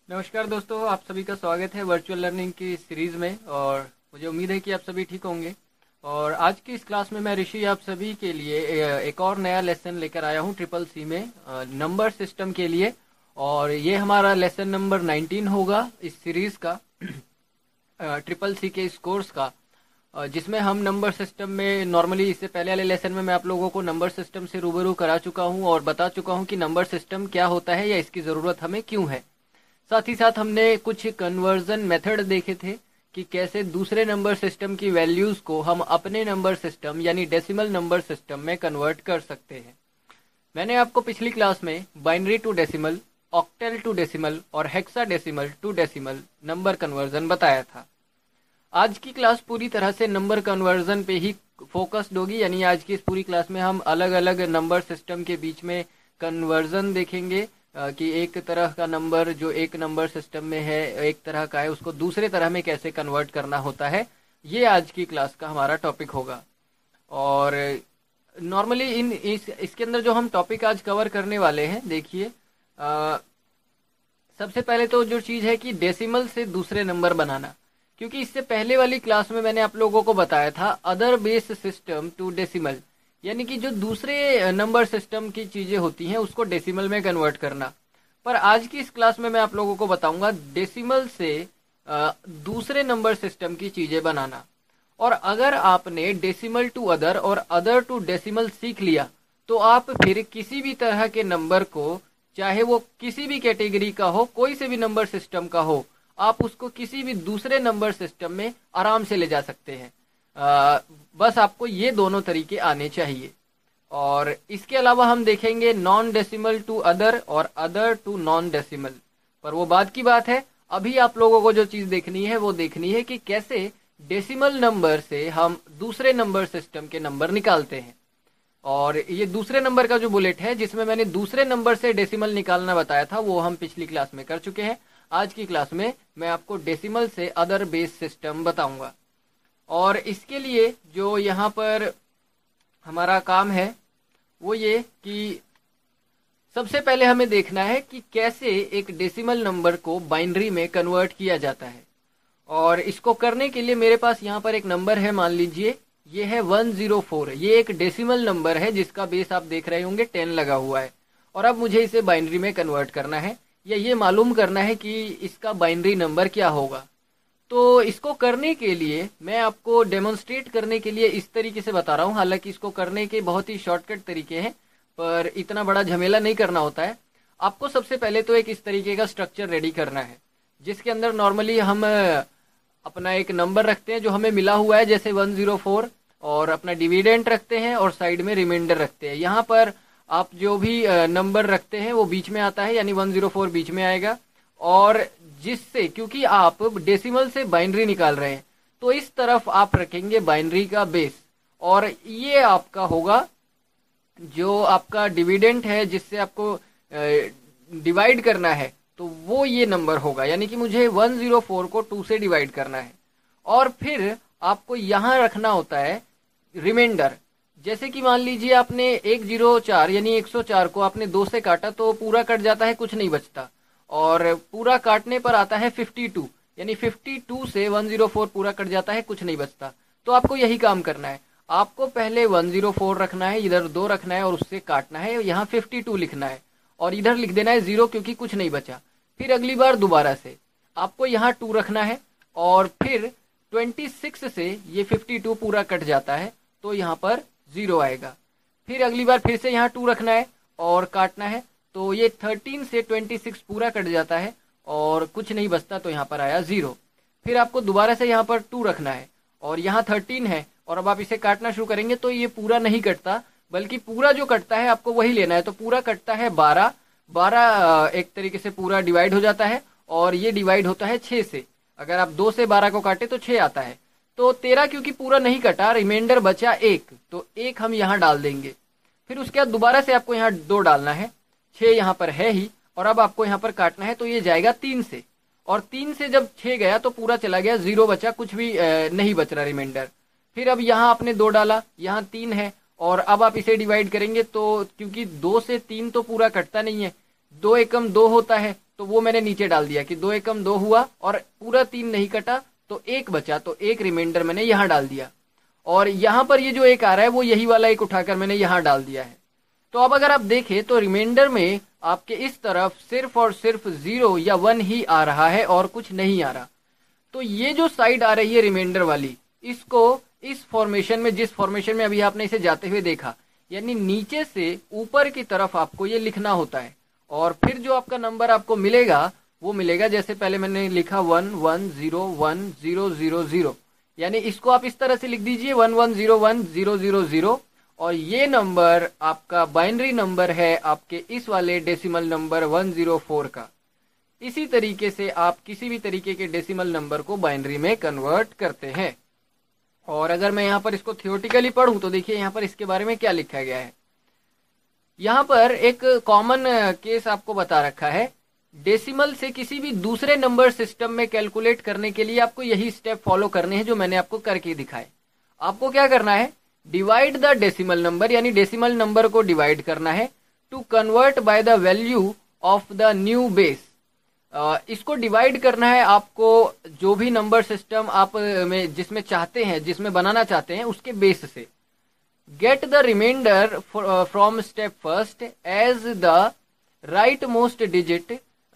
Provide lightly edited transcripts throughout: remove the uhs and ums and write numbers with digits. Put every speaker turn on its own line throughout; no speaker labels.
नमस्कार दोस्तों, आप सभी का स्वागत है वर्चुअल लर्निंग की सीरीज़ में। और मुझे उम्मीद है कि आप सभी ठीक होंगे। और आज की इस क्लास में मैं ऋषि आप सभी के लिए एक और नया लेसन लेकर आया हूँ ट्रिपल सी में, नंबर सिस्टम के लिए। और ये हमारा लेसन नंबर 19 होगा इस सीरीज़ का, ट्रिपल सी के इस कोर्स का, जिसमें हम नंबर सिस्टम में नॉर्मली इससे पहले वाले लेसन में मैं आप लोगों को नंबर सिस्टम से रूबरू करा चुका हूँ और बता चुका हूँ कि नंबर सिस्टम क्या होता है या इसकी ज़रूरत हमें क्यों है। साथ ही साथ हमने कुछ कन्वर्जन मेथड देखे थे कि कैसे दूसरे नंबर सिस्टम की वैल्यूज़ को हम अपने नंबर सिस्टम यानी डेसिमल नंबर सिस्टम में कन्वर्ट कर सकते हैं। मैंने आपको पिछली क्लास में binary to decimal, octal to decimal और hexadecimal to decimal number conversion बताया था। आज की क्लास पूरी तरह से नंबर कन्वर्जन पे ही फोकस्ड होगी, यानी आज की इस पूरी क्लास में हम अलग अलग नंबर सिस्टम के बीच में कन्वर्जन देखेंगे कि एक तरह का नंबर जो एक नंबर सिस्टम में है, एक तरह का है, उसको दूसरे तरह में कैसे कन्वर्ट करना होता है। ये आज की क्लास का हमारा टॉपिक होगा। और नॉर्मली इसके अंदर जो हम टॉपिक आज कवर करने वाले हैं, देखिए, सबसे पहले तो जो चीज़ है कि डेसिमल से दूसरे नंबर बनाना, क्योंकि इससे पहले वाली क्लास में मैंने आप लोगों को बताया था other base system to decimal, यानी कि जो दूसरे नंबर सिस्टम की चीज़ें होती हैं उसको डेसिमल में कन्वर्ट करना। पर आज की इस क्लास में मैं आप लोगों को बताऊंगा डेसिमल से दूसरे नंबर सिस्टम की चीज़ें बनाना। और अगर आपने डेसिमल टू अदर और अदर टू डेसिमल सीख लिया तो आप फिर किसी भी तरह के नंबर को, चाहे वो किसी भी कैटेगरी का हो, कोई से भी नंबर सिस्टम का हो, आप उसको किसी भी दूसरे नंबर सिस्टम में आराम से ले जा सकते हैं। बस आपको ये दोनों तरीके आने चाहिए। और इसके अलावा हम देखेंगे नॉन डेसिमल टू अदर और अदर टू नॉन डेसिमल, पर वो बाद की बात है। अभी आप लोगों को जो चीज़ देखनी है वो देखनी है कि कैसे डेसिमल नंबर से हम दूसरे नंबर सिस्टम के नंबर निकालते हैं। और ये दूसरे नंबर का जो बुलेट है जिसमें मैंने दूसरे नंबर से डेसिमल निकालना बताया था वो हम पिछली क्लास में कर चुके हैं। आज की क्लास में मैं आपको डेसिमल से अदर बेस सिस्टम बताऊंगा। और इसके लिए जो यहाँ पर हमारा काम है वो ये कि सबसे पहले हमें देखना है कि कैसे एक डेसिमल नंबर को बाइनरी में कन्वर्ट किया जाता है। और इसको करने के लिए मेरे पास यहाँ पर एक नंबर है, मान लीजिए ये है 104। ये एक डेसिमल नंबर है जिसका बेस आप देख रहे होंगे 10 लगा हुआ है। और अब मुझे इसे बाइनरी में कन्वर्ट करना है या ये मालूम करना है कि इसका बाइनरी नंबर क्या होगा। तो इसको करने के लिए मैं आपको डेमोन्स्ट्रेट करने के लिए इस तरीके से बता रहा हूँ। हालांकि इसको करने के बहुत ही शॉर्टकट तरीके हैं, पर इतना बड़ा झमेला नहीं करना होता है। आपको सबसे पहले तो एक इस तरीके का स्ट्रक्चर रेडी करना है जिसके अंदर नॉर्मली हम अपना एक नंबर रखते हैं जो हमें मिला हुआ है, जैसे 104, और अपना डिविडेंट रखते हैं और साइड में रिमाइंडर रखते हैं। यहाँ पर आप जो भी नंबर रखते हैं वो बीच में आता है, यानी 104 बीच में आएगा। और जिससे, क्योंकि आप डेसिमल से बाइनरी निकाल रहे हैं, तो इस तरफ आप रखेंगे बाइनरी का बेस, और ये आपका होगा जो आपका डिविडेंट है जिससे आपको डिवाइड करना है, तो वो ये नंबर होगा। यानी कि मुझे 104 को 2 से डिवाइड करना है। और फिर आपको यहाँ रखना होता है रिमाइंडर। जैसे कि मान लीजिए आपने 104 यानी 104 को आपने 2 से काटा तो पूरा कट जाता है, कुछ नहीं बचता। और पूरा काटने पर आता है 52, यानी 52 से 104 पूरा कट जाता है, कुछ नहीं बचता। तो आपको यही काम करना है। आपको पहले 104 रखना है, इधर 2 रखना है और उससे काटना है, यहाँ 52 लिखना है और इधर लिख देना है 0 क्योंकि कुछ नहीं बचा। फिर अगली बार दोबारा से आपको यहाँ 2 रखना है और फिर 26 से ये 52 पूरा कट जाता है तो यहाँ पर 0 आएगा। फिर अगली बार फिर से यहाँ 2 रखना है और काटना है, तो ये 13 से 26 पूरा कट जाता है और कुछ नहीं बचता, तो यहाँ पर आया 0। फिर आपको दोबारा से यहाँ पर 2 रखना है और यहाँ 13 है, और अब आप इसे काटना शुरू करेंगे तो ये पूरा नहीं कटता, बल्कि पूरा जो कटता है आपको वही लेना है। तो पूरा कटता है 12, 12 एक तरीके से पूरा डिवाइड हो जाता है और ये डिवाइड होता है 6 से। अगर आप 2 से 12 को काटे तो 6 आता है। तो 13 क्योंकि पूरा नहीं कटा, रिमाइंडर बचा 1, तो 1 हम यहाँ डाल देंगे। फिर उसके बाद दोबारा से आपको यहाँ 2 डालना है, 6 यहाँ पर है ही, और अब आपको यहाँ पर काटना है तो ये जाएगा 3 से। और 3 से जब 6 गया तो पूरा चला गया, 0 बचा, कुछ भी नहीं बच रहा रिमाइंडर। फिर अब यहाँ आपने 2 डाला, यहाँ 3 है, और अब आप इसे डिवाइड करेंगे तो क्योंकि 2 से 3 तो पूरा कटता नहीं है, 2 एकम 2 होता है, तो वो मैंने नीचे डाल दिया कि 2 एकम 2 हुआ और पूरा 3 नहीं कटा तो 1 बचा, तो 1 रिमाइंडर मैंने यहाँ डाल दिया। और यहाँ पर ये जो 1 आ रहा है वो यही वाला 1 उठाकर मैंने यहाँ डाल दिया है। तो अब अगर आप देखें तो रिमाइंडर में आपके इस तरफ सिर्फ और सिर्फ 0 या 1 ही आ रहा है और कुछ नहीं आ रहा। तो ये जो साइड आ रही है रिमाइंडर वाली, इसको इस फॉर्मेशन में, जिस फॉर्मेशन में अभी आपने इसे जाते हुए देखा, यानी नीचे से ऊपर की तरफ आपको ये लिखना होता है। और फिर जो आपका नंबर आपको मिलेगा वो मिलेगा, जैसे पहले मैंने लिखा 11011000, यानी इसको आप इस तरह से लिख दीजिए 11011000, और ये नंबर आपका बाइनरी नंबर है आपके इस वाले डेसिमल नंबर 104 का। इसी तरीके से आप किसी भी तरीके के डेसिमल नंबर को बाइनरी में कन्वर्ट करते हैं। और अगर मैं यहाँ पर इसको थियोरेटिकली पढ़ूं तो देखिए यहाँ पर इसके बारे में क्या लिखा गया है। यहाँ पर एक कॉमन केस आपको बता रखा है। डेसिमल से किसी भी दूसरे नंबर सिस्टम में कैलकुलेट करने के लिए आपको यही स्टेप फॉलो करने हैं जो मैंने आपको करके दिखाए। आपको क्या करना है, डिवाइड द डेसिमल नंबर, यानी डेसिमल नंबर को डिवाइड करना है to convert by the value of the new base. इसको डिवाइड करना है आपको जो भी नंबर सिस्टम आप में जिसमें चाहते हैं, जिसमें बनाना चाहते हैं, उसके बेस से। Get the remainder from step first as the right most digit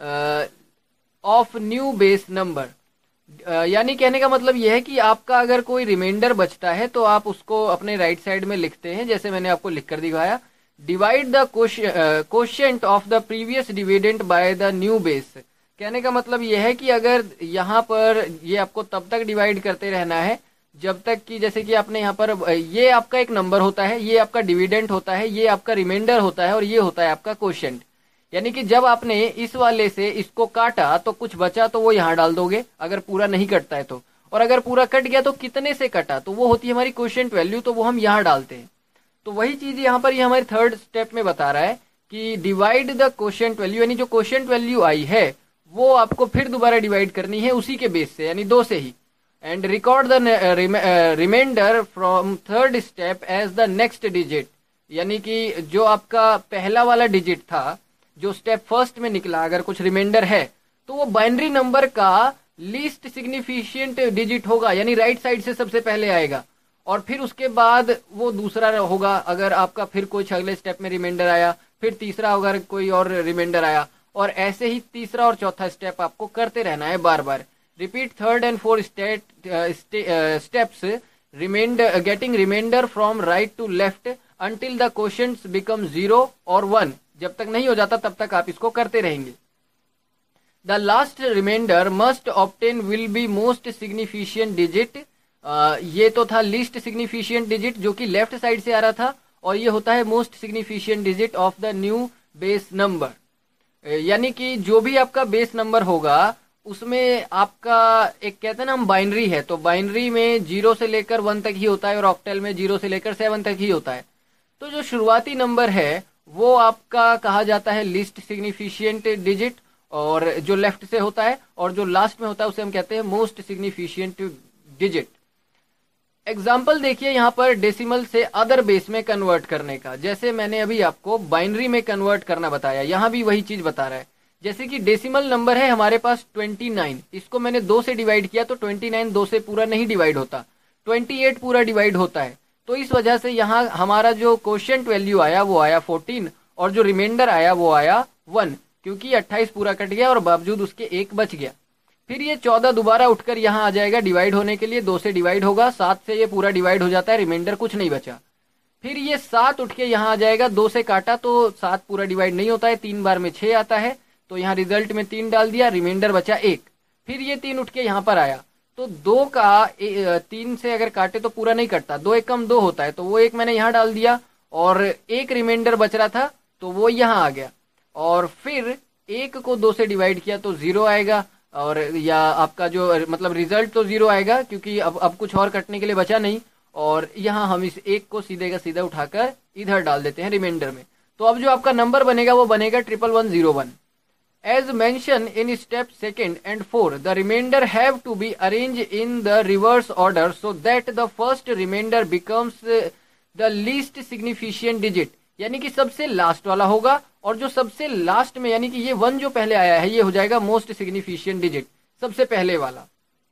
of new base number. यानी कहने का मतलब यह है कि आपका अगर कोई रिमाइंडर बचता है तो आप उसको अपने राइट साइड में लिखते हैं, जैसे मैंने आपको लिखकर दिखाया, divide the quotient of the previous dividend by the new base. कहने का मतलब यह है कि अगर यहाँ पर ये आपको तब तक डिवाइड करते रहना है जब तक कि, जैसे कि आपने यहाँ पर, ये आपका एक नंबर होता है, ये आपका डिविडेंट होता है, ये आपका रिमाइंडर होता है और ये होता है आपका कोशेंट। यानी कि जब आपने इस वाले से इसको काटा तो कुछ बचा तो वो यहाँ डाल दोगे अगर पूरा नहीं कटता है तो, और अगर पूरा कट गया तो कितने से कटा, तो वो होती है हमारी कोशेंट वैल्यू, तो वो हम यहाँ डालते हैं। तो वही चीज यहाँ पर ये हमारे थर्ड स्टेप में बता रहा है कि डिवाइड द कोशेंट वैल्यू, यानी जो कोशेंट वैल्यू आई है वो आपको फिर दोबारा डिवाइड करनी है उसी के बेस से, यानी 2 से ही। And record the remainder from third step as the next digit, यानी कि जो आपका पहला वाला डिजिट था जो स्टेप फर्स्ट में निकला, अगर कुछ रिमाइंडर है तो वो बाइनरी नंबर का लीस्ट सिग्निफिशिएंट डिजिट होगा, यानी राइट साइड से सबसे पहले आएगा, और फिर उसके बाद वो दूसरा होगा अगर आपका फिर कुछ अगले स्टेप में रिमाइंडर आया, फिर तीसरा अगर कोई और रिमाइंडर आया, और ऐसे ही तीसरा और चौथा स्टेप आपको करते रहना है बार बार। Repeat third and fourth steps remainder, getting remainder from right to left until the quotients become 0 और 1। जब तक नहीं हो जाता तब तक आप इसको करते रहेंगे। The last remainder must obtain will be most significant digit. ये तो था लीस्ट सिग्निफिशिएंट डिजिट जो कि लेफ्ट साइड से आ रहा था, और ये होता है most significant digit of the new base number. यानी कि जो भी आपका बेस नंबर होगा उसमें आपका एक, कहते हैं ना हम, बाइनरी है, तो बाइनरी में 0 से लेकर 1 तक ही होता है और ऑक्टल में 0 से लेकर 7 तक ही होता है। तो जो शुरुआती नंबर है वो आपका कहा जाता है लीस्ट सिग्निफिशिएंट डिजिट, और जो लेफ्ट से होता है, और जो लास्ट में होता है उसे हम कहते हैं मोस्ट सिग्निफिशिएंट डिजिट। एग्जाम्पल देखिए यहाँ पर डेसिमल से अदर बेस में कन्वर्ट करने का, जैसे मैंने अभी आपको बाइनरी में कन्वर्ट करना बताया, यहाँ भी वही चीज बता रहा है। जैसे कि डेसिमल नंबर है हमारे पास 29, इसको मैंने 2 से डिवाइड किया तो 29 2 से पूरा नहीं डिवाइड होता, 28 पूरा डिवाइड होता है। तो इस वजह से यहाँ हमारा जो कोशेंट वैल्यू आया वो आया 14, और जो रिमाइंडर आया वो आया 1, क्योंकि 28 पूरा कट गया और बावजूद उसके 1 बच गया। फिर ये 14 दोबारा उठकर यहाँ आ जाएगा डिवाइड होने के लिए, 2 से डिवाइड होगा, 7 से ये पूरा डिवाइड हो जाता है, रिमाइंडर कुछ नहीं बचा। फिर ये 7 उठ के यहाँ आ जाएगा, 2 से काटा तो 7 पूरा डिवाइड नहीं होता है, 3 बार में 6 आता है, तो यहाँ रिजल्ट में 3 डाल दिया, रिमाइंडर बचा 1। फिर ये 3 उठ के यहाँ पर आया, तो 2 का 3 से अगर काटे तो पूरा नहीं कटता, 2 एकम 2 होता है, तो वो 1 मैंने यहाँ डाल दिया, और 1 रिमाइंडर बच रहा था तो वो यहाँ आ गया। और फिर 1 को 2 से डिवाइड किया तो 0 आएगा, और या आपका जो मतलब रिजल्ट तो 0 आएगा, क्योंकि अब कुछ और कटने के लिए बचा नहीं, और यहाँ हम इस 1 को सीधे का सीधा उठाकर इधर डाल देते हैं रिमाइंडर में। तो अब जो आपका नंबर बनेगा वो बनेगा 110101। As mentioned in step 2 and 4, the remainder have to be arranged in the reverse order so that the first remainder becomes the least significant digit. यानी कि सबसे लास्ट वाला होगा, और जो सबसे लास्ट में यानी कि ये 1 जो पहले आया है ये हो जाएगा मोस्ट सिग्निफिकेंट डिजिट, सबसे पहले वाला।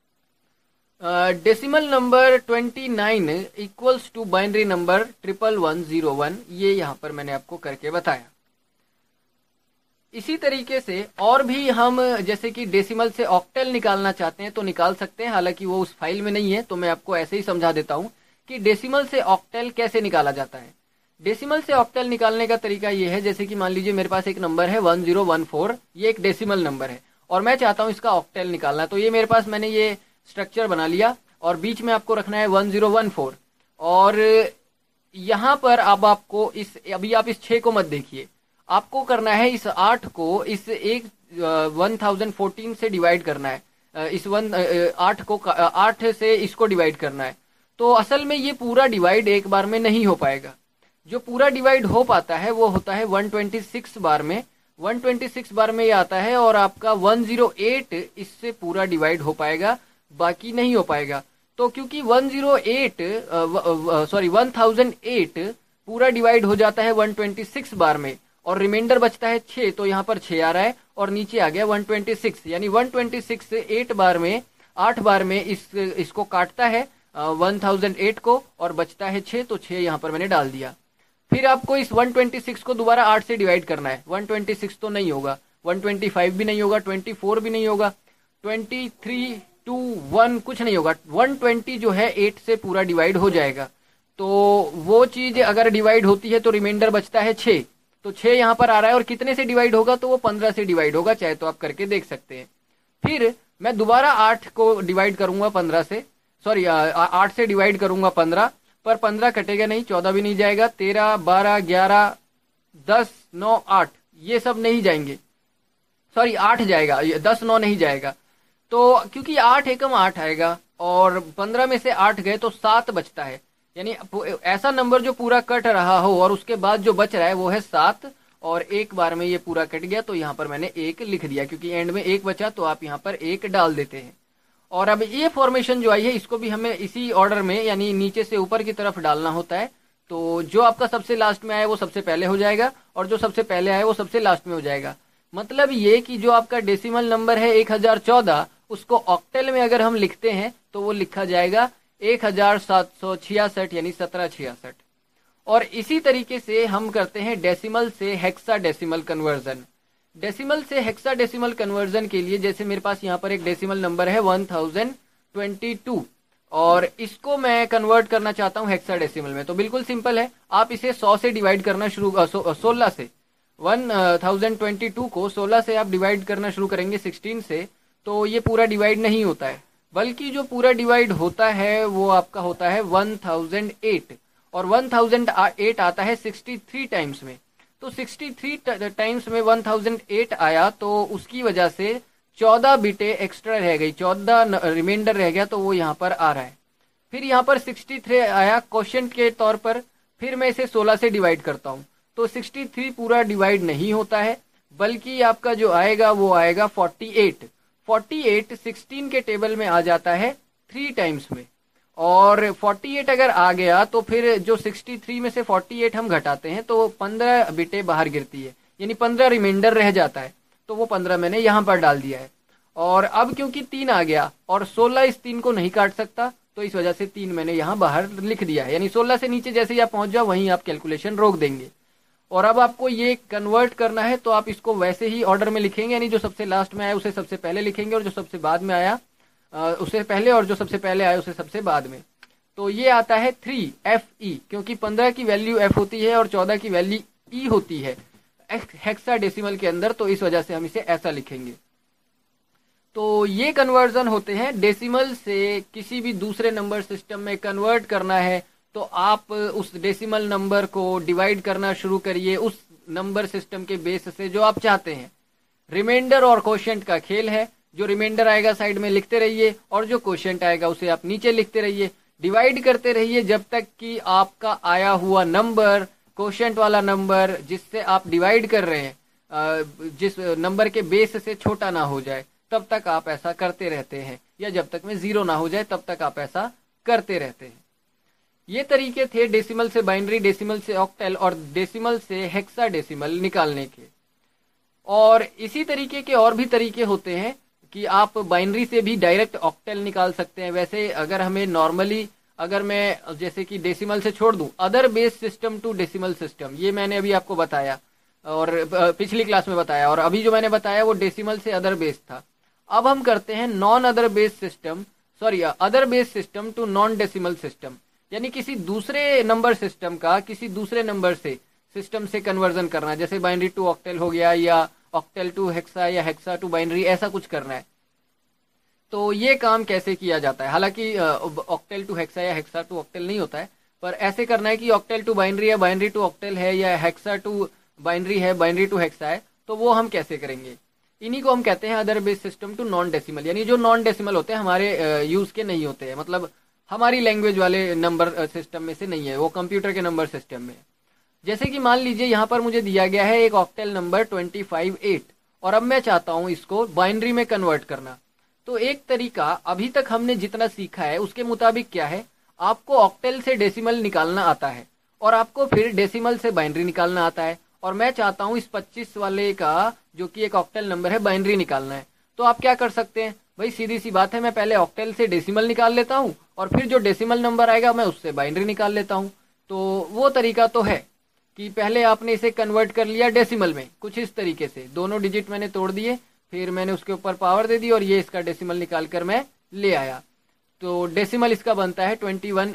Decimal number 29 equals to binary number 11101, ये यहाँ पर मैंने आपको करके बताया। इसी तरीके से और भी हम जैसे कि डेसिमल से ऑक्टल निकालना चाहते हैं तो निकाल सकते हैं, हालांकि वो उस फाइल में नहीं है, तो मैं आपको ऐसे ही समझा देता हूं कि डेसिमल से ऑक्टल कैसे निकाला जाता है। डेसिमल से ऑक्टल निकालने का तरीका ये है, जैसे कि मान लीजिए मेरे पास एक नंबर है 1014, ये एक डेसिमल नंबर है और मैं चाहता हूं इसका ऑक्टल निकालना, तो ये मेरे पास मैंने ये स्ट्रक्चर बना लिया और बीच में आपको रखना है 1014, और यहाँ पर अब आपको अभी आप इस 6 को मत देखिए, आपको करना है इस 8 को इस 1014 से डिवाइड करना है, इस 8 से इसको डिवाइड करना है। तो असल में ये पूरा डिवाइड एक बार में नहीं हो पाएगा, जो पूरा डिवाइड हो पाता है वो होता है 126 बार में, 126 बार में ये आता है, और आपका 108 इससे पूरा डिवाइड हो पाएगा, बाकी नहीं हो पाएगा। तो क्योंकि 1008 पूरा डिवाइड हो जाता है 126 बार में और रिमाइंडर बचता है 6, तो यहाँ पर 6 आ रहा है और नीचे आ गया 126, यानी 126 से 8 बार में इसको काटता है 1008 को और बचता है 6, तो 6 यहाँ पर मैंने डाल दिया। फिर आपको इस 126 को दोबारा 8 से डिवाइड करना है, 126 तो नहीं होगा, 125 भी नहीं होगा, 24 भी नहीं होगा, 23 2 1 कुछ नहीं होगा, 120 जो है 8 से पूरा डिवाइड हो जाएगा। तो वो चीज अगर डिवाइड होती है तो रिमाइंडर बचता है 6, तो 6 यहाँ पर आ रहा है, और कितने से डिवाइड होगा, तो वो 15 से डिवाइड होगा, चाहे तो आप करके देख सकते हैं। फिर मैं दोबारा 8 को डिवाइड करूंगा 15 से, 8 से डिवाइड करूंगा 15, पर 15 कटेगा नहीं, 14 भी नहीं जाएगा, 13 12 11 10 9 8 ये सब नहीं जाएंगे, 8 जाएगा, 10 9 नहीं जाएगा। तो क्योंकि 8 एकम 8 आएगा और 15 में से 8 गए तो 7 बचता है, यानी ऐसा नंबर जो पूरा कट रहा हो और उसके बाद जो बच रहा है वो है 7, और एक बार में ये पूरा कट गया, तो यहाँ पर मैंने 1 लिख दिया, क्योंकि एंड में 1 बचा तो आप यहाँ पर 1 डाल देते हैं। और अब ये फॉर्मेशन जो आई है इसको भी हमें इसी ऑर्डर में, यानी नीचे से ऊपर की तरफ डालना होता है। तो जो आपका सबसे लास्ट में आया वो सबसे पहले हो जाएगा, और जो सबसे पहले आया वो सबसे लास्ट में हो जाएगा। मतलब ये कि जो आपका डेसिमल नंबर है 1014, उसको ऑक्टल में अगर हम लिखते हैं तो वो लिखा जाएगा 1766, यानी 1766। और इसी तरीके से हम करते हैं डेसिमल से हेक्साडेसिमल कन्वर्जन। डेसिमल से हेक्साडेसिमल कन्वर्जन के लिए, जैसे मेरे पास यहाँ पर एक डेसिमल नंबर है 1022, और इसको मैं कन्वर्ट करना चाहता हूँ हेक्साडेसिमल में, तो बिल्कुल सिंपल है, आप इसे 100 से डिवाइड करना 16 से 1022 को 16 से आप डिवाइड करना शुरू करेंगे 16 से, तो ये पूरा डिवाइड नहीं होता है, बल्कि जो पूरा डिवाइड होता है वो आपका होता है 1008, और 1008 आता है 63 टाइम्स में। तो 63 टाइम्स में 1008 आया, तो उसकी वजह से 14 बिटें एक्स्ट्रा रह गई, 14 रिमाइंडर रह गया, तो वो यहाँ पर आ रहा है। फिर यहाँ पर 63 आया क्वोशिएंट के तौर पर, फिर मैं इसे 16 से डिवाइड करता हूँ, तो 63 पूरा डिवाइड नहीं होता है, बल्कि आपका जो आएगा वो आएगा 48 16 के टेबल में आ जाता है 3 टाइम्स में, और 48 अगर आ गया तो फिर जो 63 में से 48 हम घटाते हैं तो 15 बिटें बाहर गिरती है, यानी 15 रिमाइंडर रह जाता है, तो वो 15 मैंने यहाँ पर डाल दिया है। और अब क्योंकि 3 आ गया और 16 इस 3 को नहीं काट सकता, तो इस वजह से 3 मैंने यहाँ बाहर लिख दिया है, यानी 16 से नीचे जैसे ही आप पहुंच जाओ वहीं आप कैलकुलेशन रोक देंगे। और अब आपको ये कन्वर्ट करना है, तो आप इसको वैसे ही ऑर्डर में लिखेंगे, यानी जो सबसे लास्ट में आया उसे सबसे पहले लिखेंगे, और जो सबसे बाद में आया उसे पहले, और जो सबसे पहले आया उसे सबसे बाद में। तो ये आता है 3FE, क्योंकि 15 की वैल्यू F होती है और 14 की वैल्यू E होती है हेक्साडेसिमल के अंदर, तो इस वजह से हम इसे ऐसा लिखेंगे। तो ये कन्वर्जन होते हैं। डेसिमल से किसी भी दूसरे नंबर सिस्टम में कन्वर्ट करना है तो आप उस डेसिमल नंबर को डिवाइड करना शुरू करिए उस नंबर सिस्टम के बेस से जो आप चाहते हैं। रिमाइंडर और क्वोशिएंट का खेल है, जो रिमाइंडर आएगा साइड में लिखते रहिए और जो क्वोशिएंट आएगा उसे आप नीचे लिखते रहिए, डिवाइड करते रहिए जब तक कि आपका आया हुआ नंबर, क्वोशिएंट वाला नंबर जिससे आप डिवाइड कर रहे हैं, जिस नंबर के बेस से छोटा ना हो जाए, तब तक आप ऐसा करते रहते हैं, या जब तक में 0 ना हो जाए तब तक आप ऐसा करते रहते हैं। ये तरीके थे डेसिमल से बाइनरी, डेसिमल से ऑक्टल और डेसिमल से हेक्साडेसिमल निकालने के। और इसी तरीके के और भी तरीके होते हैं कि आप बाइनरी से भी डायरेक्ट ऑक्टल निकाल सकते हैं। वैसे अगर हमें नॉर्मली, अगर मैं जैसे कि डेसिमल से छोड़ दूं, other base system to decimal system, ये मैंने अभी आपको बताया और पिछली क्लास में बताया, और अभी जो मैंने बताया वो डेसिमल से अदर बेस था। अब हम करते हैं non other base system, sorry other base system to non decimal system, यानी किसी दूसरे नंबर सिस्टम का किसी दूसरे नंबर से सिस्टम से कन्वर्जन करना, जैसे बाइनरी टू ऑक्टल हो गया या ऑक्टल टू हेक्सा या हेक्सा टू बाइनरी, ऐसा कुछ करना है। तो ये काम कैसे किया जाता है, हालांकि ऑक्टल टू हेक्सा या हेक्सा टू ऑक्टल नहीं होता है, पर ऐसे करना है कि ऑक्टल टू बाइनरी या बाइनरी टू ऑक्टल है या हेक्सा टू बाइनरी है, बाइनरी टू हेक्सा है, तो वो हम कैसे करेंगे। इन्हीं को हम कहते हैं other base system to non decimal, यानी जो नॉन डेसिमल होते हैं, हमारे यूज के नहीं होते हैं, मतलब हमारी लैंग्वेज वाले नंबर सिस्टम में से नहीं है, वो कंप्यूटर के नंबर सिस्टम में। जैसे कि मान लीजिए यहाँ पर मुझे दिया गया है एक ऑक्टल नंबर 25/8 और अब मैं चाहता हूँ इसको बाइनरी में कन्वर्ट करना। तो एक तरीका, अभी तक हमने जितना सीखा है उसके मुताबिक क्या है, आपको ऑक्टल से डेसिमल निकालना आता है और आपको फिर डेसिमल से बाइनरी निकालना आता है, और मैं चाहता हूँ इस 25 वाले का जो कि एक ऑक्टल नंबर है बाइनरी निकालना है। तो आप क्या कर सकते हैं भाई, सीधी सी बात है, मैं पहले ऑक्टल से डेसिमल निकाल लेता हूँ और फिर जो डेसिमल नंबर आएगा मैं उससे बाइनरी निकाल लेता हूँ। तो वो तरीका तो है कि पहले आपने इसे कन्वर्ट कर लिया डेसिमल में, कुछ इस तरीके से दोनों डिजिट मैंने तोड़ दिए, फिर मैंने उसके ऊपर पावर दे दी और ये इसका डेसिमल निकाल कर मैं ले आया। तो डेसिमल इसका बनता है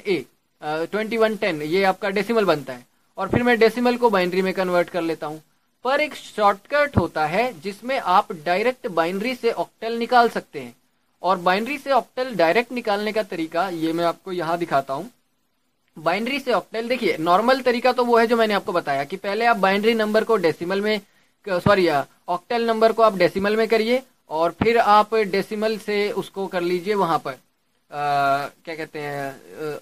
2110, ये आपका डेसिमल बनता है, और फिर मैं डेसिमल को बाइनरी में कन्वर्ट कर लेता हूँ। पर एक शॉर्टकट होता है जिसमें आप डायरेक्ट बाइनरी से ऑक्टल निकाल सकते हैं, और बाइनरी से ऑक्टल डायरेक्ट निकालने का तरीका ये मैं आपको यहाँ दिखाता हूँ। बाइनरी से ऑक्टल, देखिए नॉर्मल तरीका तो वो है जो मैंने आपको बताया कि पहले आप बाइनरी नंबर को डेसिमल में, सॉरी ऑक्टल नंबर को आप डेसिमल में करिए और फिर आप डेसिमल से उसको कर लीजिए वहां पर क्या कहते हैं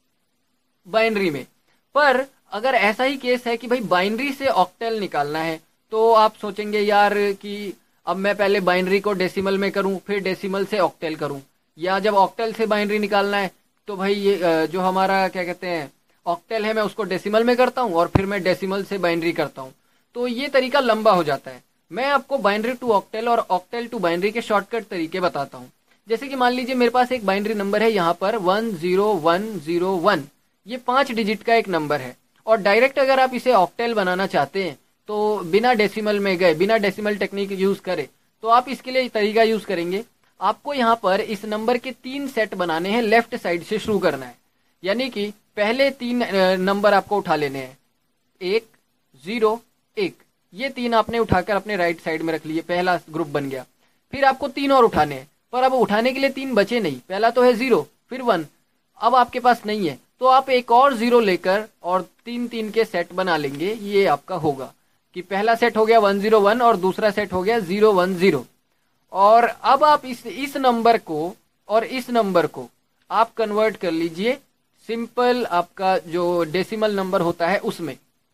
बाइनरी में। पर अगर ऐसा ही केस है कि भाई बाइनरी से ऑक्टल निकालना है, तो आप सोचेंगे यार कि अब मैं पहले बाइनरी को डेसिमल में करूं फिर डेसिमल से ऑक्टल करूं, या जब ऑक्टल से बाइनरी निकालना है तो भाई ये जो हमारा क्या कहते हैं ऑक्टल है मैं उसको डेसिमल में करता हूं और फिर मैं डेसिमल से बाइनरी करता हूं, तो ये तरीका लंबा हो जाता है। मैं आपको बाइनरी टू ऑक्टल और ऑक्टल टू बाइनरी के शॉर्टकट तरीके बताता हूँ। जैसे कि मान लीजिए मेरे पास एक बाइनरी नंबर है यहाँ पर 10101, ये 5 डिजिट का एक नंबर है, और डायरेक्ट अगर आप इसे ऑक्टल बनाना चाहते हैं तो बिना डेसिमल में गए, बिना डेसिमल टेक्निक यूज करे, तो आप इसके लिए तरीका यूज करेंगे। आपको यहाँ पर इस नंबर के 3 सेट बनाने हैं, लेफ्ट साइड से शुरू करना है, यानी कि पहले 3 नंबर आपको उठा लेने हैं, 1 0 1, ये 3 आपने उठाकर अपने राइट साइड में रख लिए, पहला ग्रुप बन गया। फिर आपको 3 और उठाने हैं, पर अब उठाने के लिए 3 बचे नहीं, पहला तो है 0 फिर 1, अब आपके पास नहीं है तो आप एक और 0 लेकर और 3 के सेट बना लेंगे। ये आपका होगा कि पहला सेट हो गया 101 और दूसरा सेट हो गया 010, और अब आप इस नंबर को और इस नंबर को आप कन्वर्ट कर लीजिए सिंपल आपका जो डेसिमल नंबर होता है उसमें।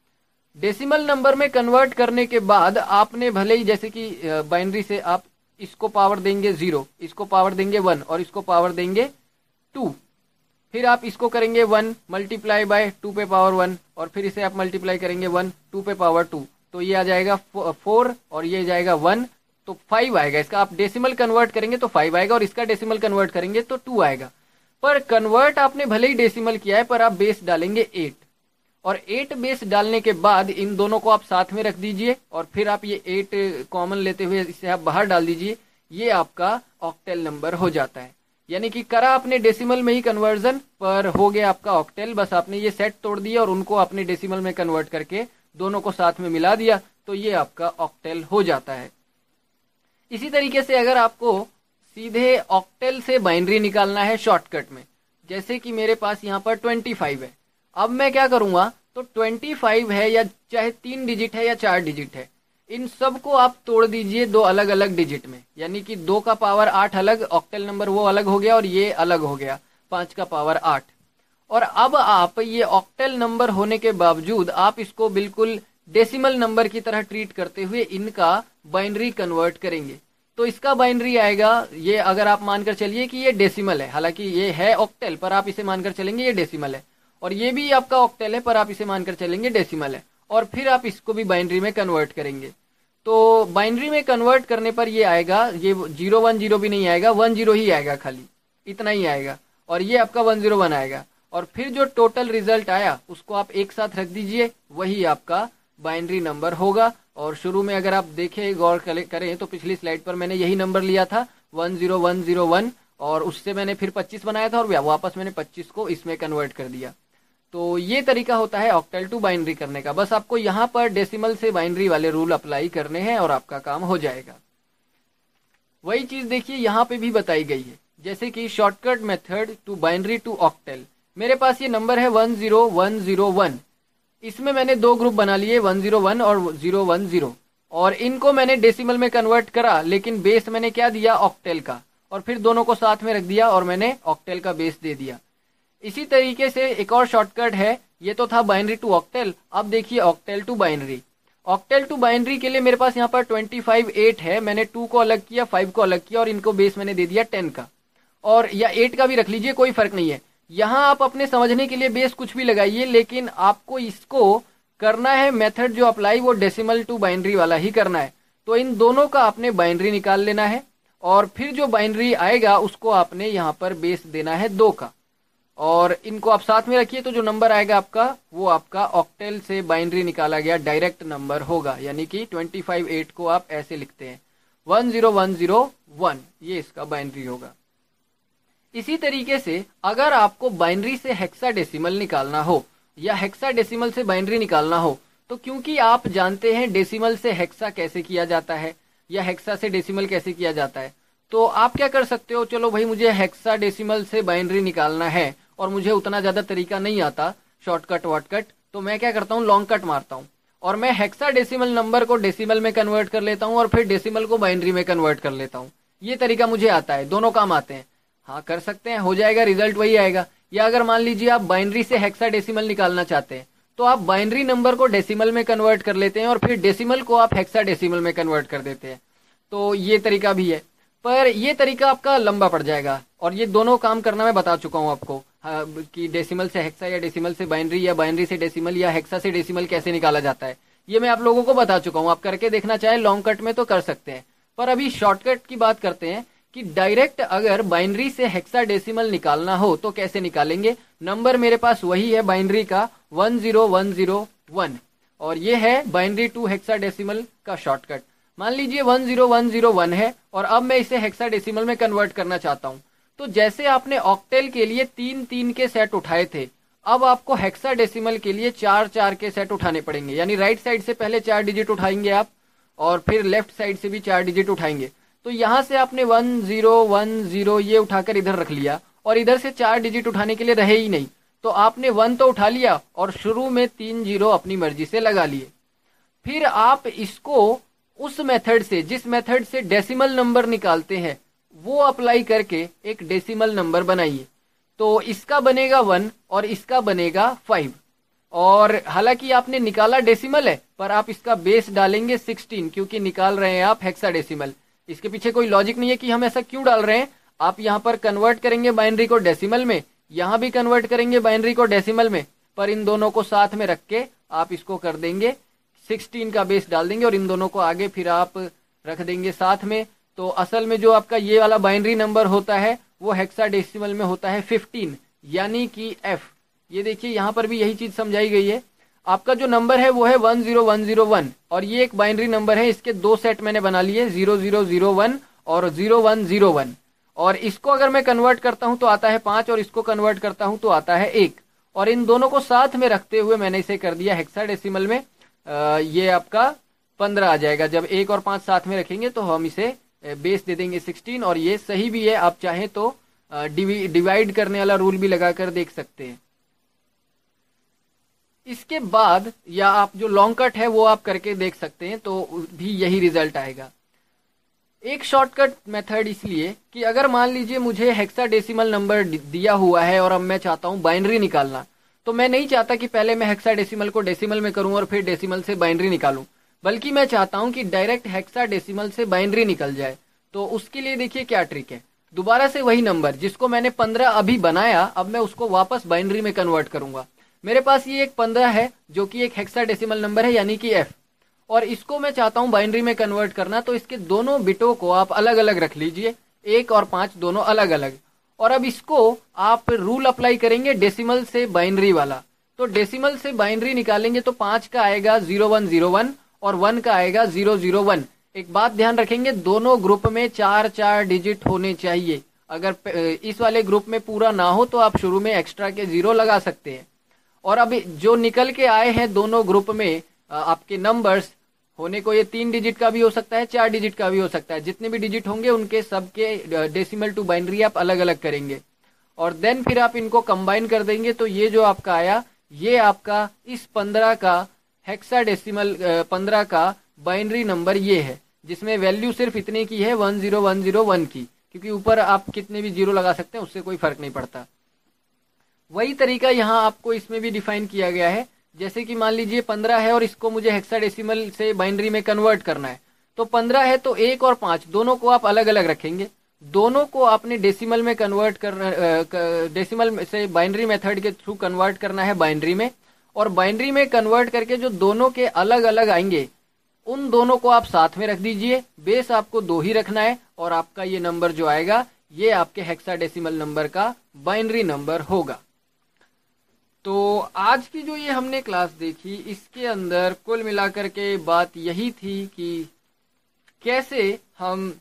डेसिमल नंबर में कन्वर्ट करने के बाद आपने भले ही जैसे कि बाइनरी से आप इसको पावर देंगे 0, इसको पावर देंगे 1 और इसको पावर देंगे 2, फिर आप इसको करेंगे 1 मल्टीप्लाई बाय 2 पे पावर 1, और फिर इसे आप मल्टीप्लाई करेंगे 1 2 पे पावर 2, तो ये आ जाएगा 4 और ये जाएगा 1, तो 5 आएगा। इसका आप डेसिमल कन्वर्ट करेंगे तो 5 आएगा और इसका डेसिमल कन्वर्ट करेंगे तो 2 आएगा। पर कन्वर्ट आपने भले ही डेसिमल किया है पर आप बेस डालेंगे 8, और 8 बेस डालने के बाद इन दोनों को आप साथ में रख दीजिए और फिर आप ये 8 कॉमन लेते हुए इसे आप बाहर डाल दीजिए, ये आपका ऑक्टल नंबर हो जाता है। यानी कि करा आपने डेसिमल में ही कन्वर्जन, पर हो गया आपका ऑक्टल, बस आपने ये सेट तोड़ दिया और उनको आपने डेसिमल में कन्वर्ट करके दोनों को साथ में मिला दिया, तो ये आपका ऑक्टल हो जाता है। इसी तरीके से अगर आपको सीधे ऑक्टल से बाइनरी निकालना है शॉर्टकट में, जैसे कि मेरे पास यहाँ पर 25 है, अब मैं क्या करूंगा, तो 25 है या चाहे 3 डिजिट है या 4 डिजिट है, इन सब को आप तोड़ दीजिए 2 अलग अलग डिजिट में, यानी कि 2 का पावर 8 अलग, ऑक्टल नंबर वो अलग हो गया और ये अलग हो गया 5 का पावर 8। और अब आप ये ऑक्टल नंबर होने के बावजूद आप इसको बिल्कुल डेसिमल नंबर की तरह ट्रीट करते हुए इनका बाइनरी कन्वर्ट करेंगे, तो इसका बाइनरी आएगा, ये अगर आप मानकर चलिए कि ये डेसिमल है, हालांकि ये है ऑक्टल पर आप इसे मानकर चलेंगे ये डेसिमल है, और ये भी आपका ऑक्टल है, पर आप इसे मानकर चलेंगे डेसिमल है। और फिर आप इसको भी बाइनरी में कन्वर्ट करेंगे, तो बाइनरी में कन्वर्ट करने पर ये आएगा, ये 010 भी नहीं आएगा, 10 ही आएगा, खाली इतना ही आएगा। और ये आपका 101 आएगा। और फिर जो टोटल रिजल्ट आया उसको आप एक साथ रख दीजिए, वही आपका बाइनरी नंबर होगा। और शुरू में अगर आप देखें, गौर करें तो पिछली स्लाइड पर मैंने यही नंबर लिया था 10101, और उससे मैंने फिर 25 बनाया था और वापस मैंने 25 को इसमें कन्वर्ट कर दिया। तो ये तरीका होता है ऑक्टल टू बाइनरी करने का। बस आपको यहाँ पर डेसिमल से बाइनरी वाले रूल अप्लाई करने हैं और आपका काम हो जाएगा। वही चीज देखिए यहाँ पे भी बताई गई है, जैसे कि shortcut method to binary to octal. मेरे पास ये नंबर है 10101, इसमें मैंने दो ग्रुप बना लिए, 101 और 010, और इनको मैंने डेसिमल में कन्वर्ट करा, लेकिन बेस मैंने क्या दिया, ऑक्टेल का, और फिर दोनों को साथ में रख दिया और मैंने ऑक्टेल का बेस दे दिया। इसी तरीके से एक और शॉर्टकट है, ये तो था बाइनरी टू ऑक्टेल, अब देखिए octal to binary. Octal to binary के लिए मेरे पास यहाँ पर 25 8 है, मैंने 2 को अलग किया, 5 को अलग किया और इनको बेस मैंने दे दिया 10 का, और या 8 का भी रख लीजिए, कोई फर्क नहीं है। यहाँ आप अपने समझने के लिए बेस कुछ भी लगाइए, लेकिन आपको इसको करना है मेथड जो अप्लाई वो डेसिमल टू बाइनरी वाला ही करना है। तो इन दोनों का आपने बाइनरी निकाल लेना है, और फिर जो बाइनरी आएगा उसको आपने यहाँ पर बेस देना है 2 का, और इनको आप साथ में रखिए, तो जो नंबर आएगा आपका वो आपका ऑक्टेल से बाइनरी निकाला गया डायरेक्ट नंबर होगा। यानी कि 25 8 को आप ऐसे लिखते हैं 10101, ये इसका बाइनरी होगा। इसी तरीके से अगर आपको बाइनरी से हेक्साडेसिमल निकालना हो या हेक्साडेसिमल से बाइनरी निकालना हो, तो क्योंकि आप जानते हैं डेसिमल से हेक्सा कैसे किया जाता है या हेक्सा से डेसिमल कैसे किया जाता है, तो आप क्या कर सकते हो, चलो भाई मुझे हेक्साडेसिमल से बाइनरी निकालना है और मुझे उतना ज्यादा तरीका नहीं आता शॉर्टकट वॉटकट, तो मैं क्या करता हूँ, लॉन्ग कट मारता हूँ और मैं हेक्साडेसिमल नंबर को डेसिमल में कन्वर्ट कर लेता हूँ और फिर डेसिमल को बाइनरी में कन्वर्ट कर लेता हूँ। ये तरीका मुझे आता है, दोनों काम आते हैं। हाँ कर सकते हैं, हो जाएगा, रिजल्ट वही आएगा। या अगर मान लीजिए आप बाइनरी से हेक्साडेसिमल निकालना चाहते हैं, तो आप बाइनरी नंबर को डेसिमल में कन्वर्ट कर लेते हैं और फिर डेसिमल को आप हेक्साडेसिमल में कन्वर्ट कर देते हैं। तो ये तरीका भी है, पर ये तरीका आपका लंबा पड़ जाएगा, और ये दोनों काम करना मैं बता चुका हूँ आपको, हाँ, कि डेसिमल से हेक्सा या डेसिमल से बाइनरी या बाइनरी से डेसिमल या हेक्सा से डेसिमल कैसे निकाला जाता है, ये मैं आप लोगों को बता चुका हूँ। आप करके देखना चाहे लॉन्ग कट में तो कर सकते हैं, पर अभी शॉर्टकट की बात करते हैं कि डायरेक्ट अगर बाइनरी से हेक्साडेसिमल निकालना हो तो कैसे निकालेंगे। नंबर मेरे पास वही है बाइनरी का 10101, और ये है बाइनरी टू हेक्साडेसिमल का शॉर्टकट। मान लीजिए 10101 है और अब मैं इसे हेक्साडेसिमल में कन्वर्ट करना चाहता हूं, तो जैसे आपने ऑक्टेल के लिए 3-3 के सेट उठाए थे, अब आपको हेक्साडेसिमल के लिए 4-4 के सेट उठाने पड़ेंगे। यानी राइट साइड से पहले 4 डिजिट उठाएंगे आप और फिर लेफ्ट साइड से भी 4 डिजिट उठाएंगे। तो यहां से आपने 1010 ये उठाकर इधर रख लिया और इधर से 4 डिजिट उठाने के लिए रहे ही नहीं, तो आपने 1 तो उठा लिया और शुरू में 3 0 अपनी मर्जी से लगा लिए। फिर आप इसको उस मेथड से, जिस मेथड से डेसिमल नंबर निकालते हैं, वो अप्लाई करके एक डेसिमल नंबर बनाइए। तो इसका बनेगा 1 और इसका बनेगा 5, और हालांकि आपने निकाला डेसिमल है पर आप इसका बेस डालेंगे 16, क्योंकि निकाल रहे हैं आप हेक्साडेसिमल। इसके पीछे कोई लॉजिक नहीं है कि हम ऐसा क्यों डाल रहे हैं। आप यहाँ पर कन्वर्ट करेंगे बाइनरी को डेसिमल में, यहाँ भी कन्वर्ट करेंगे बाइनरी को डेसिमल में, पर इन दोनों को साथ में रख के आप इसको कर देंगे 16 का बेस डाल देंगे और इन दोनों को आगे फिर आप रख देंगे साथ में। तो असल में जो आपका ये वाला बाइनरी नंबर होता है वो हेक्साडेसिमल में होता है 15, यानी कि F। ये देखिए यहाँ पर भी यही चीज समझाई गई है। आपका जो नंबर है वो है 10101 और ये एक बाइनरी नंबर है, इसके 2 सेट मैंने बना लिए 0001 और 0101, और इसको अगर मैं कन्वर्ट करता हूं तो आता है 5 और इसको कन्वर्ट करता हूं तो आता है 1, और इन दोनों को साथ में रखते हुए मैंने इसे कर दिया हेक्साडेसिमल में। ये आपका 15 आ जाएगा। जब 1 और 5 साथ में रखेंगे तो हम इसे बेस दे देंगे 16, और ये सही भी है। आप चाहें तो डिवाइड करने वाला रूल भी लगाकर देख सकते हैं। इसके बाद या आप जो लॉन्ग कट है वो आप करके देख सकते हैं, तो भी यही रिजल्ट आएगा। एक शॉर्टकट मेथड इसलिए कि अगर मान लीजिए मुझे हेक्साडेसिमल नंबर दिया हुआ है और अब मैं चाहता हूं बाइनरी निकालना, तो मैं नहीं चाहता कि पहले मैं हेक्साडेसिमल को डेसिमल में करूं और फिर डेसिमल से बाइनरी निकालूं, बल्कि मैं चाहता हूं कि डायरेक्ट हेक्साडेसिमल से बाइनरी निकल जाए। तो उसके लिए देखिए क्या ट्रिक है। दोबारा से वही नंबर जिसको मैंने 15 अभी बनाया, अब मैं उसको वापस बाइनरी में कन्वर्ट करूंगा। मेरे पास ये एक 15 है जो कि एक हेक्साडेसिमल नंबर है यानी कि F, और इसको मैं चाहता हूं बाइनरी में कन्वर्ट करना, तो इसके दोनों बिटों को आप अलग अलग रख लीजिए, 1 और 5 दोनों अलग अलग। और अब इसको आप रूल अप्लाई करेंगे डेसिमल से बाइनरी वाला। तो डेसिमल से बाइनरी निकालेंगे तो 5 का आएगा 0101 और 1 का आएगा 001। एक बात ध्यान रखेंगे, दोनों ग्रुप में 4 डिजिट होने चाहिए। अगर इस वाले ग्रुप में पूरा ना हो तो आप शुरू में एक्स्ट्रा के 0 लगा सकते हैं। और अब जो निकल के आए हैं दोनों ग्रुप में आपके नंबर्स होने को, ये 3 डिजिट का भी हो सकता है, 4 डिजिट का भी हो सकता है। जितने भी डिजिट होंगे उनके सबके डेसिमल टू बाइनरी आप अलग अलग करेंगे और देन फिर आप इनको कंबाइन कर देंगे। तो ये जो आपका आया, ये आपका इस 15 का हेक्साडेसिमल 15 का बाइनरी नंबर ये है, जिसमें वैल्यू सिर्फ इतने की है 10101 की, क्योंकि ऊपर आप कितने भी 0 लगा सकते हैं, उससे कोई फर्क नहीं पड़ता। वही तरीका यहाँ आपको इसमें भी डिफाइन किया गया है। जैसे कि मान लीजिए 15 है और इसको मुझे हेक्साडेसिमल से बाइनरी में कन्वर्ट करना है, तो 15 है तो 1 और 5 दोनों को आप अलग अलग रखेंगे, दोनों को आपने डेसिमल में कन्वर्ट कर डेसिमल से बाइनरी मेथड के थ्रू कन्वर्ट करना है बाइनरी में, और बाइनरी में कन्वर्ट करके जो दोनों के अलग अलग आएंगे उन दोनों को आप साथ में रख दीजिए। बेस आपको 2 ही रखना है और आपका ये नंबर जो आएगा ये आपके हेक्साडेसिमल नंबर का बाइनरी नंबर होगा। तो आज की जो ये हमने क्लास देखी, इसके अंदर कुल मिलाकर के बात यही थी कि कैसे हम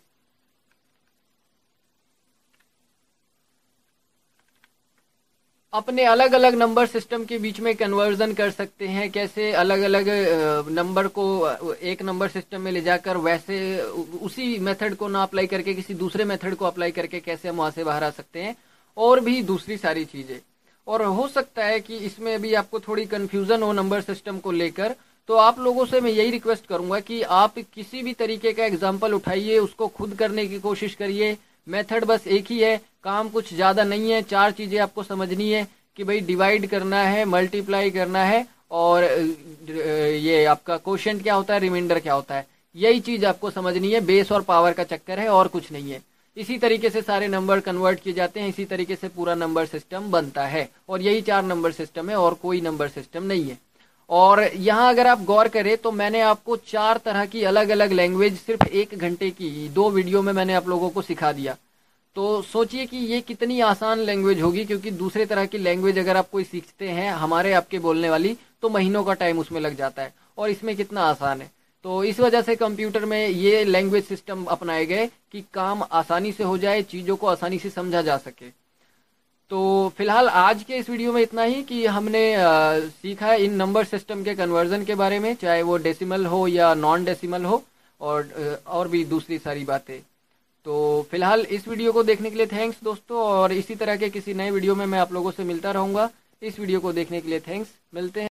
अपने अलग अलग नंबर सिस्टम के बीच में कन्वर्जन कर सकते हैं, कैसे अलग अलग नंबर को एक नंबर सिस्टम में ले जाकर वैसे उसी मेथड को ना अप्लाई करके किसी दूसरे मेथड को अप्लाई करके कैसे हम वहां से बाहर आ सकते हैं, और भी दूसरी सारी चीजें। और हो सकता है कि इसमें भी आपको थोड़ी कंफ्यूजन हो नंबर सिस्टम को लेकर, तो आप लोगों से मैं यही रिक्वेस्ट करूंगा कि आप किसी भी तरीके का एग्जाम्पल उठाइए, उसको खुद करने की कोशिश करिए। मेथड बस एक ही है, काम कुछ ज्यादा नहीं है। 4 चीजें आपको समझनी है कि भाई डिवाइड करना है, मल्टीप्लाई करना है, और ये आपका क्वोशिएंट क्या होता है, रिमाइंडर क्या होता है, यही चीज आपको समझनी है। बेस और पावर का चक्कर है और कुछ नहीं है। इसी तरीके से सारे नंबर कन्वर्ट किए जाते हैं, इसी तरीके से पूरा नंबर सिस्टम बनता है, और यही 4 नंबर सिस्टम है और कोई नंबर सिस्टम नहीं है। और यहाँ अगर आप गौर करें तो मैंने आपको 4 तरह की अलग अलग लैंग्वेज सिर्फ 1 घंटे की 2 वीडियो में मैंने आप लोगों को सिखा दिया। तो सोचिए कि ये कितनी आसान लैंग्वेज होगी, क्योंकि दूसरे तरह की लैंग्वेज अगर आप कोई सीखते हैं हमारे आपके बोलने वाली, तो महीनों का टाइम उसमें लग जाता है, और इसमें कितना आसान है। तो इस वजह से कंप्यूटर में ये लैंग्वेज सिस्टम अपनाए गए कि काम आसानी से हो जाए, चीज़ों को आसानी से समझा जा सके। तो फिलहाल आज के इस वीडियो में इतना ही कि हमने सीखा है इन नंबर सिस्टम के कन्वर्जन के बारे में, चाहे वो डेसिमल हो या नॉन डेसिमल हो, और भी दूसरी सारी बातें। तो फिलहाल इस वीडियो को देखने के लिए थैंक्स दोस्तों, और इसी तरह के किसी नए वीडियो में मैं आप लोगों से मिलता रहूँगा। इस वीडियो को देखने के लिए थैंक्स, मिलते हैं।